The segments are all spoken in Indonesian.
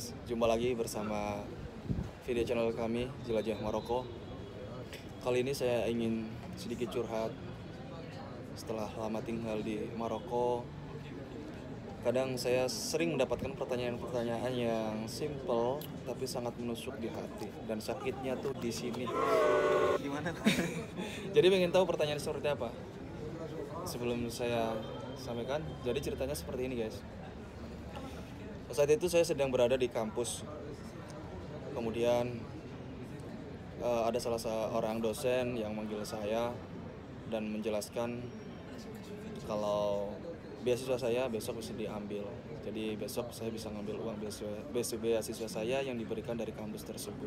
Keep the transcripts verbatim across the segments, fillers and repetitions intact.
guys, jumpa lagi bersama video channel kami Jelajah Maroko. Kali ini saya ingin sedikit curhat. Setelah lama tinggal di Maroko, kadang saya sering mendapatkan pertanyaan-pertanyaan yang simple tapi sangat menusuk di hati, dan sakitnya tuh di sini. Gimana? Jadi pengen tahu pertanyaan seperti apa? Sebelum saya sampaikan, jadi ceritanya seperti ini guys. Saat itu saya sedang berada di kampus. Kemudian uh, ada salah seorang dosen yang manggil saya dan menjelaskan kalau beasiswa saya besok bisa diambil. Jadi besok saya bisa ngambil uang beasiswa, beasiswa saya yang diberikan dari kampus tersebut.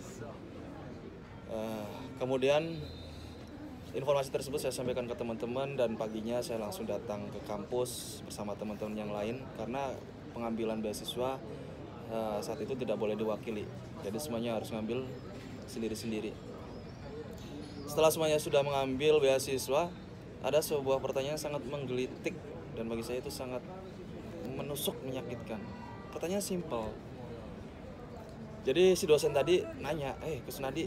Uh, kemudian informasi tersebut saya sampaikan ke teman-teman, dan paginya saya langsung datang ke kampus bersama teman-teman yang lain karena pengambilan beasiswa uh, saat itu tidak boleh diwakili. Jadi semuanya harus ngambil sendiri-sendiri. Setelah semuanya sudah mengambil beasiswa, ada sebuah pertanyaan yang sangat menggelitik dan bagi saya itu sangat menusuk, menyakitkan. Pertanyaan simpel. Jadi si dosen tadi nanya, "Eh, Kusnadi,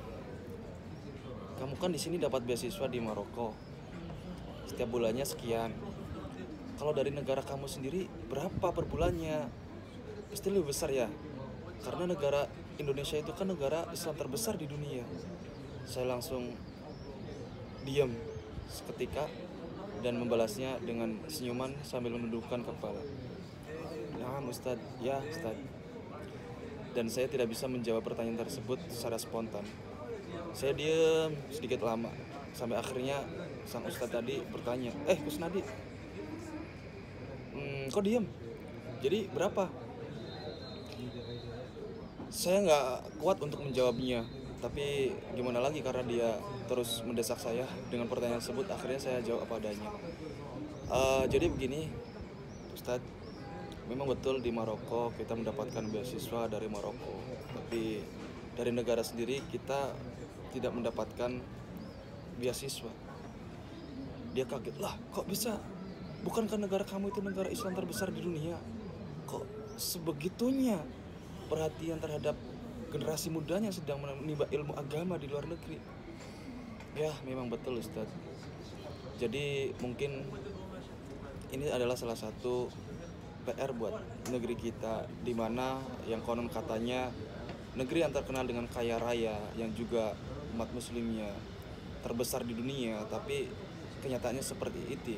kamu kan di sini dapat beasiswa di Maroko. Setiap bulannya sekian. Kalau dari negara kamu sendiri berapa per bulannya?" Pasti lebih besar ya. Karena negara Indonesia itu kan negara Islam terbesar di dunia. Saya langsung diam seketika dan membalasnya dengan senyuman sambil menundukkan kepala. "Nah, Ustadz, ya Ustadz." Dan saya tidak bisa menjawab pertanyaan tersebut secara spontan. Saya diam sedikit lama sampai akhirnya sang Ustadz tadi bertanya, "Eh, Kusnadi, hmm, kok diam? Jadi berapa?" Saya nggak kuat untuk menjawabnya, tapi gimana lagi karena dia terus mendesak saya dengan pertanyaan tersebut. Akhirnya saya jawab apa adanya. Uh, jadi begini, Ustadz, memang betul di Maroko kita mendapatkan beasiswa dari Maroko, tapi dari negara sendiri kita tidak mendapatkan beasiswa. Dia kaget, "Lah, kok bisa? Bukankah negara kamu itu negara Islam terbesar di dunia? Kok sebegitunya perhatian terhadap generasi mudanya yang sedang menimba ilmu agama di luar negeri?" Ya, memang betul Ustadz. Jadi mungkin ini adalah salah satu P R buat negeri kita, di mana yang konon katanya negeri yang terkenal dengan kaya raya, yang juga umat muslimnya terbesar di dunia, tapi kenyataannya seperti itu.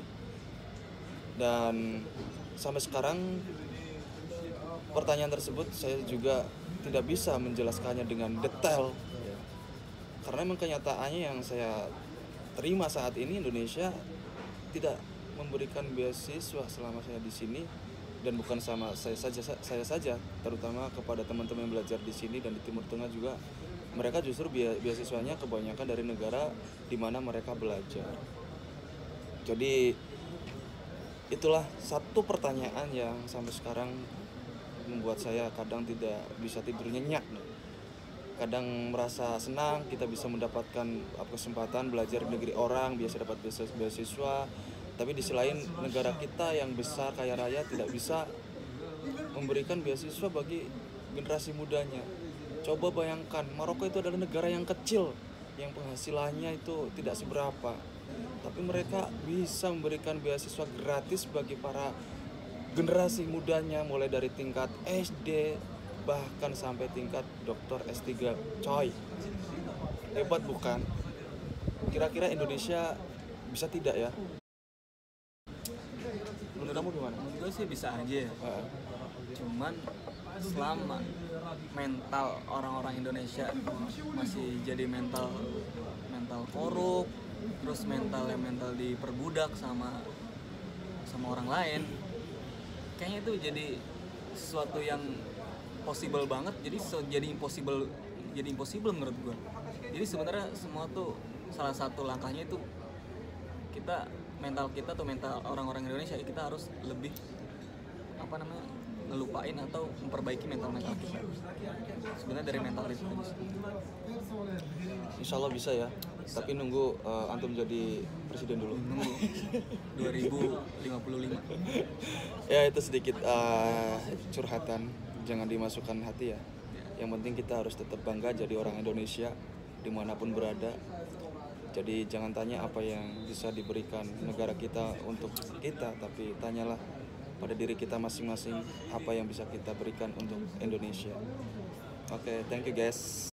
Dan sampai sekarang pertanyaan tersebut saya juga tidak bisa menjelaskannya dengan detail, ya. Karena memang kenyataannya yang saya terima saat ini, Indonesia tidak memberikan beasiswa selama saya di sini, dan bukan sama saya saja saya saja, terutama kepada teman-teman yang belajar di sini dan di Timur Tengah juga. Mereka justru beasiswanya kebanyakan dari negara di mana mereka belajar. Jadi itulah satu pertanyaan yang sampai sekarang membuat saya kadang tidak bisa tidur nyenyak. Kadang merasa senang kita bisa mendapatkan kesempatan belajar di negeri orang, biasa dapat beasiswa, tapi di sisi lain negara kita yang besar kaya raya tidak bisa memberikan beasiswa bagi generasi mudanya. Coba bayangkan, Maroko itu adalah negara yang kecil, yang penghasilannya itu tidak seberapa, tapi mereka bisa memberikan beasiswa gratis bagi para generasi mudanya, mulai dari tingkat S D bahkan sampai tingkat doktor S tiga. Coy, hebat bukan? Kira-kira Indonesia bisa tidak ya? Menurut kamu gimana? Menurut gue sih bisa aja ya. Uh. Cuman selama mental orang-orang Indonesia masih jadi mental mental korup, terus mental yang mental diperbudak sama sama orang lain, kayaknya itu jadi sesuatu yang possible banget, jadi so, jadi impossible jadi impossible menurut gue. Jadi sebenarnya semua tuh salah satu langkahnya itu kita mental kita tuh mental orang-orang Indonesia, kita harus lebih apa namanya ngelupain atau memperbaiki mental-mental kita. Sebenarnya dari mental itu aja sih. Insya Allah bisa ya. Bisa. Tapi nunggu uh, antum jadi presiden dulu. Nunggu dua ribu lima puluh lima. Ya, itu sedikit uh, curhatan jangan dimasukkan hati ya. Yang penting kita harus tetap bangga jadi orang Indonesia dimanapun berada. Jadi jangan tanya apa yang bisa diberikan negara kita untuk kita, tapi tanyalah pada diri kita masing-masing apa yang bisa kita berikan untuk Indonesia. Oke, okay, thank you guys.